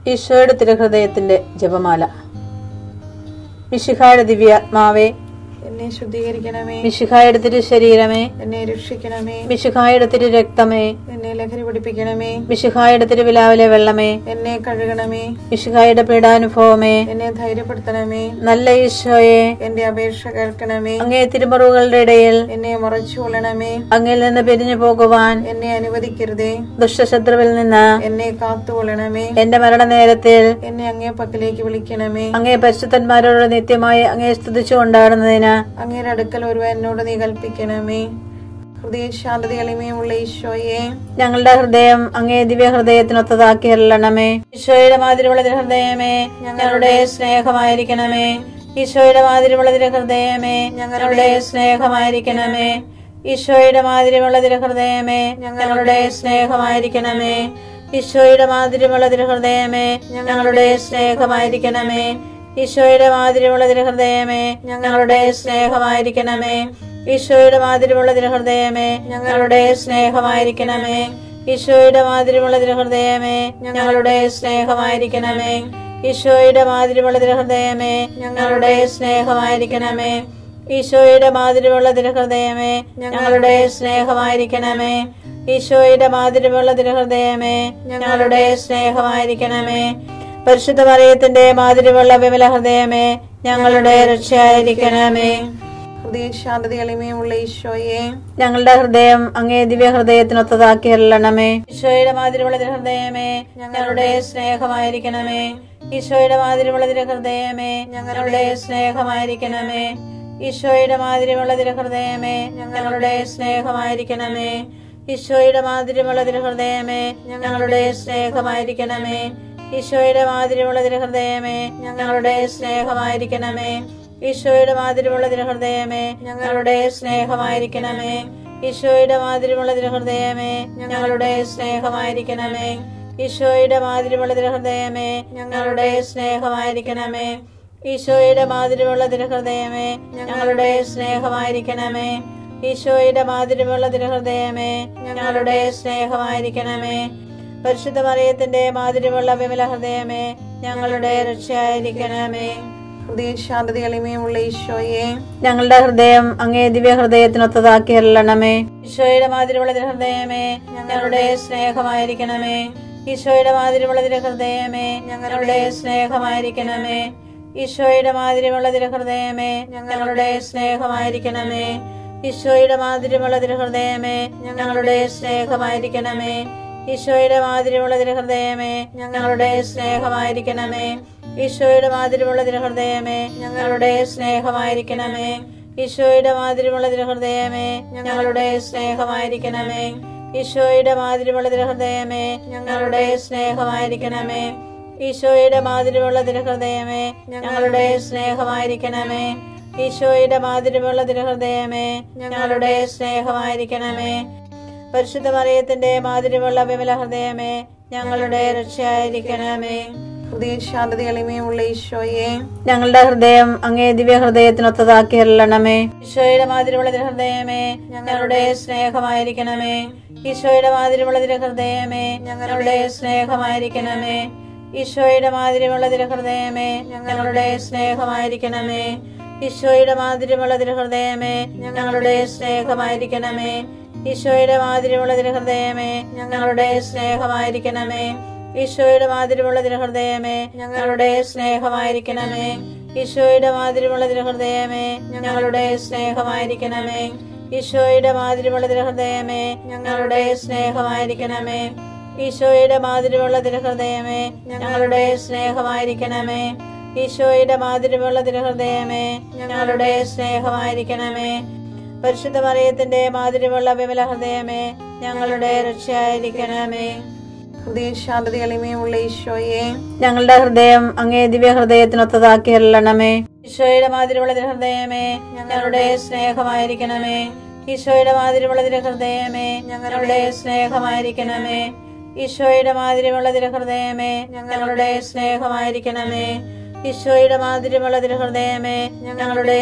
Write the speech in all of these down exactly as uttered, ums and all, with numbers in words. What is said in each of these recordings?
ഈശോയുടെ തിരുഹൃദയത്തിന്റെ ജപമാല. മിശിഹായുടെ ദിവ്യാത്മാവേ, എന്നെ ശുദ്ധീകരിക്കണമേ. മിശിഹായുടെ തിരു ശരീരമേ, എന്നെ രക്ഷിക്കണമേ. മിശിഹായുടെ തിരു രക്തമേ, എന്നെ ലഹരി പിടിപ്പിക്കണമേ. മിശിഹായുടെ തിരുവിലാവിലെ വെള്ളമേ, എന്നെ കഴുകണമേ. മിശിഹായുടെ പീഡാനുഭവമേ, എന്നെ ധൈര്യപ്പെടുത്തണമേ. നല്ല ഈശോയെ, എന്റെ അപേക്ഷ കേൾക്കണമേ. അങ്ങേ തിരുമുറിവുകളുടെ ഇടയിൽ എന്നെ മറച്ചു കൊള്ളണമേ. അങ്ങിൽ നിന്ന് പിരിഞ്ഞു പോകുവാൻ എന്നെ അനുവദിക്കരുതേ. ദുഷ്ടശത്രുവിൽ നിന്ന് എന്നെ കാത്തുകൊള്ളണമേ. എന്റെ മരണനേരത്തിൽ എന്നെ അങ്ങേ പക്കലേക്ക് വിളിക്കണമേ. അങ്ങേ പരിശുദ്ധന്മാരോട് നിത്യമായി അങ്ങേ സ്തുതിച്ചു കൊണ്ടാടുന്നതിന് അങ്ങയുടെ അടുക്കൽ ഒരുവ എന്നോട് നീ കൽപ്പിക്കണമേ. ഹൃദയ ശാന്തത എളിമയുമുള്ള ഈശോയെ, ഞങ്ങളുടെ ഹൃദയം അങ്ങേ ദിവ്യ ഹൃദയത്തിനൊത്തതാക്കി അരുളണമേ. ഈശോയുടെ മാതിരിയുള്ള ഹൃദയമേ, ഞങ്ങളുടെ സ്നേഹമായിരിക്കണമേ. ഈശോയുടെ മാതിരിയുള്ള ഹൃദയമേ, ഞങ്ങളുടെ സ്നേഹമായിരിക്കണമേ. ഈശോയുടെ മാതിരിയുള്ള ഹൃദയമേ, ഞങ്ങളുടെ സ്നേഹമായിരിക്കണമേ. ഈശോയുടെ മാതിരിയുള്ള ഹൃദയമേ, ഞങ്ങളുടെ സ്നേഹമായിരിക്കണമേ. ഈശോയുടെ മാതിരിയുള്ള ഹൃദയമേ, ഞങ്ങളുടെ സ്നേഹമായിരിക്കണമേ. ഈശോയുടെ മാതിരിയുള്ള ഹൃദയമേ, ഞങ്ങളുടെ സ്നേഹമായിരിക്കണമേ. ഈശോയുടെ മാതിരിയുള്ള ഹൃദയമേ, ഞങ്ങളുടെ സ്നേഹമായിരിക്കണമേ. ഈശോയുടെ മാതിരിയുള്ള ഹൃദയമേ, ഞങ്ങളുടെ സ്നേഹമായിരിക്കണമേ. ഈശോയുടെ മാതിരിയുള്ള ഹൃദയമേ, ഞങ്ങളുടെ സ്നേഹമായിരിക്കണമേ. ഈശോയുടെ മാതിരിയുള്ള ഹൃദയമേ, ഞങ്ങളുടെ സ്നേഹമായിരിക്കണമേ. പരിശുദ്ധ മറിയത്തിന്റെ മാതിരിയുള്ള വിമല ഹൃദയമേ, ഞങ്ങളുടെ രക്ഷയായിരിക്കണമേ. ഹൃദയ ശാന്തത എളിമയുമുള്ള ഈശോയെ, ഞങ്ങളുടെ ഹൃദയം അങ്ങേ ദിവ്യ ഹൃദയത്തിനൊത്തതാക്കി അരുളണമേ. ഈശോയുടെ മാതിരിയുള്ള ഹൃദയമേ, ഞങ്ങളുടെ സ്നേഹമായിരിക്കണമേ. ഈശോയുടെ മാതിരിയുള്ള ഹൃദയമേ, ഞങ്ങളുടെ സ്നേഹമായിരിക്കണമേ. ഈശോയുടെ മാതിരിയുള്ള ഹൃദയമേ, ഞങ്ങളുടെ സ്നേഹമായിരിക്കണമേ. ഈശോയുടെ മാതിരിയുള്ള ഹൃദയമേ, ഞങ്ങളുടെ സ്നേഹമായിരിക്കണമേ. ഈശോയുടെ മാതിരിയുള്ള ഹൃദയമേ, ഞങ്ങളുടെ സ്നേഹമായിരിക്കണമേ. ഈശോയുടെ മാതിരിയുള്ള ഹൃദയമേ, ഞങ്ങളുടെ സ്നേഹമായിരിക്കണമേ. ഈശോയുടെ മാതിരിയുള്ള ഹൃദയമേ, ഞങ്ങളുടെ സ്നേഹമായിരിക്കണമേ. ഈശോയുടെ മാതിരിയുള്ള ഹൃദയമേ, ഞങ്ങളുടെ സ്നേഹമായിരിക്കണമേ. ഈശോയുടെ മാതിരിയുള്ള ഹൃദയമേ, ഞങ്ങളുടെ സ്നേഹമായിരിക്കണമേ. ഈശോയുടെ മാതിരിയുള്ള ഹൃദയമേ, ഞങ്ങളുടെ സ്നേഹമായിരിക്കണമേ. പരിശുദ്ധ മറിയത്തിന്റെ മാതിരിയുള്ള വിമല ഹൃദയമേ, ഞങ്ങളുടെ രക്ഷയായിരിക്കണമേ. ഹൃദയ ശാന്തത എളിമയുമുള്ള ഈശോയെ, ഞങ്ങളുടെ ഹൃദയം അങ്ങേ ദിവ്യ ഹൃദയത്തിനൊത്തതാക്കി അരുളണമേ. ഈശോയുടെ മാതിരിയുള്ള ഹൃദയമേ, ഞങ്ങളുടെ സ്നേഹമായിരിക്കണമേ. ഈശോയുടെ മാതിരിയുള്ള ഹൃദയമേ, ഞങ്ങളുടെ സ്നേഹമായിരിക്കണമേ. ഈശോയുടെ മാതിരിയുള്ള ഹൃദയമേ, ഞങ്ങളുടെ സ്നേഹമായിരിക്കണമേ. ഈശോയുടെ മാതിരിയുള്ള ഹൃദയമേ, ഞങ്ങളുടെ സ്നേഹമായിരിക്കണമേ. ഈശോയുടെ മാതിരിയുള്ള ഹൃദയമേ, ഞങ്ങളുടെ സ്നേഹമായിരിക്കണമേ. ഈശോയുടെ മാതിരിയുള്ള ഹൃദയമേ, ഞങ്ങളുടെ സ്നേഹമായിരിക്കണമേ. ഈശോയുടെ മാതിരിയുള്ള ഹൃദയമേ, ഞങ്ങളുടെ സ്നേഹമായിരിക്കണമേ. ഈശോയുടെ മാതിരിയുള്ള ഹൃദയമേ, ഞങ്ങളുടെ സ്നേഹമായിരിക്കണമേ. ഈശോയുടെ മാതിരിയുള്ള ഹൃദയമേ, ഞങ്ങളുടെ സ്നേഹമായിരിക്കണമേ. ഈശോയുടെ മാതിരിയുള്ള ഹൃദയമേ, ഞങ്ങളുടെ സ്നേഹമായിരിക്കണമേ. പരിശുദ്ധ മറിയത്തിന്റെ മാതിരിയുള്ള വിമല ഹൃദയമേ, ഞങ്ങളുടെ രക്ഷയായിരിക്കണമേ. ഹൃദയ ശാന്തത എളിമയുമുള്ള ഈശോയെ, ഞങ്ങളുടെ ഹൃദയം അങ്ങേ ദിവ്യ ഹൃദയത്തിനൊത്തതാക്കി അരുളണമേ. ഈശോയുടെ മാതിരിയുള്ള ഹൃദയമേ, ഞങ്ങളുടെ സ്നേഹമായിരിക്കണമേ. ഈശോയുടെ മാതിരിയുള്ള ഹൃദയമേ, ഞങ്ങളുടെ സ്നേഹമായിരിക്കണമേ. ഈശോയുടെ മാതിരിയുള്ള ഹൃദയമേ, ഞങ്ങളുടെ സ്നേഹമായിരിക്കണമേ. ഈശോയുടെ മാതിരിയുള്ള ഹൃദയമേ, ഞങ്ങളുടെ സ്നേഹമായിരിക്കണമേ. ഈശോയുടെ മാതിരിയുള്ള ഹൃദയമേ, ഞങ്ങളുടെ സ്നേഹമായിരിക്കണമേ. ഈശോയുടെ മാതിരിയുള്ള ഹൃദയമേ, ഞങ്ങളുടെ സ്നേഹമായിരിക്കണമേ. ഈശോയുടെ മാതിരിയുള്ള ഹൃദയമേ, ഞങ്ങളുടെ സ്നേഹമായിരിക്കണമേ. ഈശോയുടെ മാതിരിയുള്ള ഹൃദയമേ, ഞങ്ങളുടെ സ്നേഹമായിരിക്കണമേ. ഈശോയുടെ മാതിരിയുള്ള ഹൃദയമേ, ഞങ്ങളുടെ സ്നേഹമായിരിക്കണമേ. ഈശോയുടെ മാതിരിയുള്ള ഹൃദയമേ, ഞങ്ങളുടെ സ്നേഹമായിരിക്കണമേ. പരിശുദ്ധ മറിയത്തിന്റെ മാതിരിയുള്ള വിമല ഹൃദയമേ, ഞങ്ങളുടെ രക്ഷയായിരിക്കണമേ. ഹൃദയ ശാന്തത എളിമയുമുള്ള ഈശോയെ, ഞങ്ങളുടെ ഹൃദയം അങ്ങേ ദിവ്യ ഹൃദയത്തിനൊത്തതാക്കി അരുളണമേ. ഈശോയുടെ മാതിരിയുള്ള ഹൃദയമേ, ഞങ്ങളുടെ സ്നേഹമായിരിക്കണമേ. ഈശോയുടെ മാതിരിയുള്ള ഹൃദയമേ, ഞങ്ങളുടെ സ്നേഹമായിരിക്കണമേ. ഈശോയുടെ മാതിരിയുള്ള ഹൃദയമേ, ഞങ്ങളുടെ സ്നേഹമായിരിക്കണമേ. ഈശോയുടെ മാതിരിയുള്ള ഹൃദയമേ, ഞങ്ങളുടെ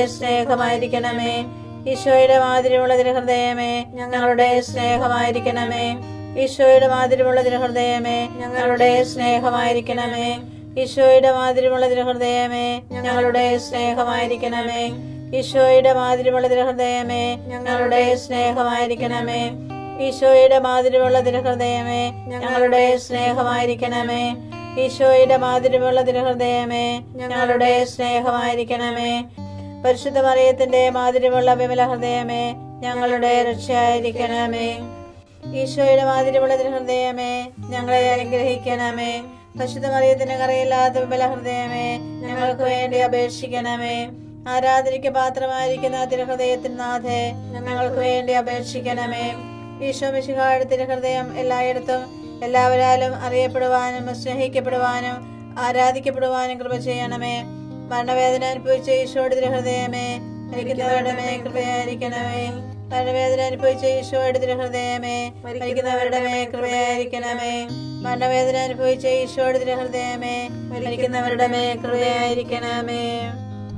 സ്നേഹമായിരിക്കണമേ. ഈശോയുടെ മാതിരിയുള്ള ഹൃദയമേ, ഞങ്ങളുടെ സ്നേഹമായിരിക്കണമേ. ഈശോയുടെ മാതിരിമുള്ള തിരുഹൃദയമേ ഞങ്ങളുടെ സ്നേഹമായിരിക്കണമേ. ഈശോയുടെ മാതിരിമുള്ള തിരുഹൃദയമേ ഞങ്ങളുടെ സ്നേഹമായിരിക്കണമേ. ഈശോയുടെ മാതിരിമുള്ള തിരുഹൃദയമേ ഞങ്ങളുടെ സ്നേഹമായിരിക്കണമേ. ഈശോയുടെ മാതിരിമുള്ള തിരുഹൃദയമേ ഞങ്ങളുടെ സ്നേഹമായിരിക്കണമേ. ഈശോയുടെ മാതിരിമുള്ള തിരുഹൃദയമേ ഞങ്ങളുടെ സ്നേഹമായിരിക്കണമേ. പരിശുദ്ധ മറിയത്തിന്റെ മാതിരിമുള്ള വിമല ഹൃദയമേ ഞങ്ങളുടെ രക്ഷയായിരിക്കണമേ. ഈശോയുടെ മാതിരിമുള്ള തിരുഹൃദയമേ ഞങ്ങളെ അനുഗ്രഹിക്കണമേ. പരിശുദ്ധ മറിയത്തിന്റെ കറയില്ലാത്ത വിമല ഹൃദയമേ ഞങ്ങൾക്ക് വേണ്ടി അപേക്ഷിക്കണമേ. ആരാധനയ്ക്ക് പാത്രമായിരിക്കുന്ന തിരുഹൃദയത്തിൻ നാഥേ ഞങ്ങൾക്ക് വേണ്ടി അപേക്ഷിക്കണമേ. ഈശോ മിശിഹായുടെ തിരുഹൃദയം എല്ലായിടത്തും എല്ലാവരാലും അറിയപ്പെടുവാനും സ്നേഹിക്കപ്പെടുവാനും ആരാധിക്കപ്പെടുവാനും കൃപ ചെയ്യണമേ. മരണവേദന അനുഭവിച്ച ഈശോയുടെ തിരുഹൃദയമേ മരിക്കുന്നവരുടെ മേൽ കൃപയായിരിക്കണമേ. മരണവേദന അനുഭവിച്ച ഈശോയുടെ തിരുഹൃദയമേ മരിക്കുന്നവരുടെ മേൽ കൃപയായിരിക്കണമേ. മരണവേദന അനുഭവിച്ച ഈശോയുടെ തിരുഹൃദയമേ മരിക്കുന്നവരുടെ മേൽ കൃപയായിരിക്കണമേ.